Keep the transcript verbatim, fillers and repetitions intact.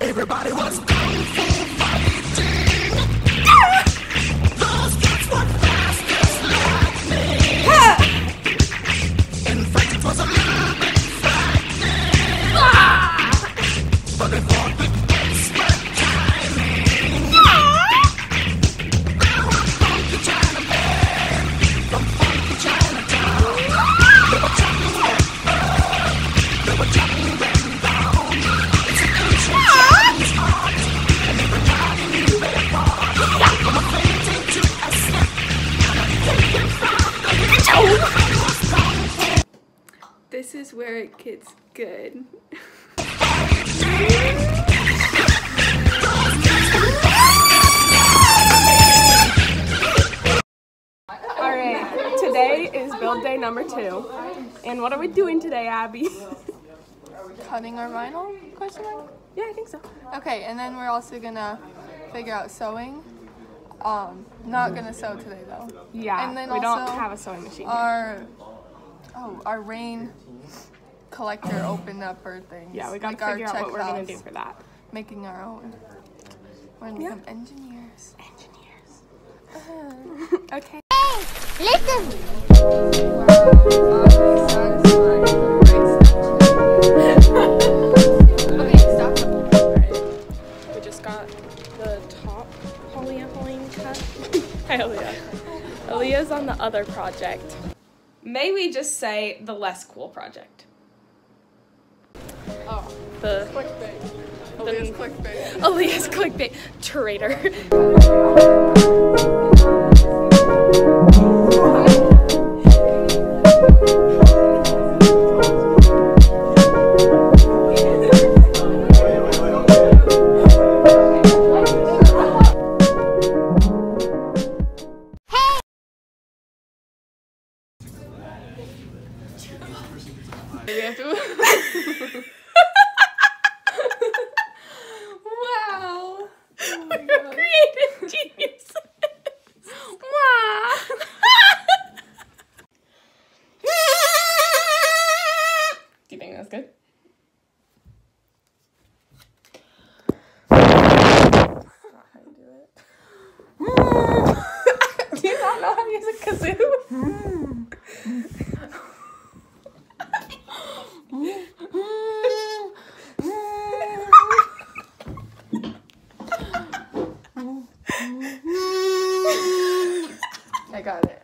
Everybody was kung fu fighting. Those kids were fast as lightning. In fact, it was a little bit frightening. But they fought with expert timing. They were funky Chinamen from funky Chinatown. They were chopping them up. They were chopping them down. It's an ancient Chinese art, and everybody knew their part. From a fainting to a snap, and a thinking from the window. This is where it gets good. Alright, today is build day number two. And what are we doing today, Abby? Cutting our vinyl? Question mark? Yeah, I think so. Okay, and then we're also gonna figure out sewing. Um, not gonna sew today though. Yeah, and then we also don't have a sewing machine. Our oh, our rain collector opened up our things. Yeah, we gotta like our figure out check what we're gonna valves. do for that. Making our own. We're gonna Yeah. become engineers. Engineers. Uh, Okay. Listen! Okay, stop. We just got the top polyethylene cut. Hi, Aaliyah. Aaliyah's on the other project. May we just say the less cool project? Oh, The clickbait. Aaliyah's clickbait. Aaliyah's clickbait. Traitor. We have to. Wow. Oh my God. Creative genius. Wow. Do you think that's good? Do you not know how to use a kazoo? I got it.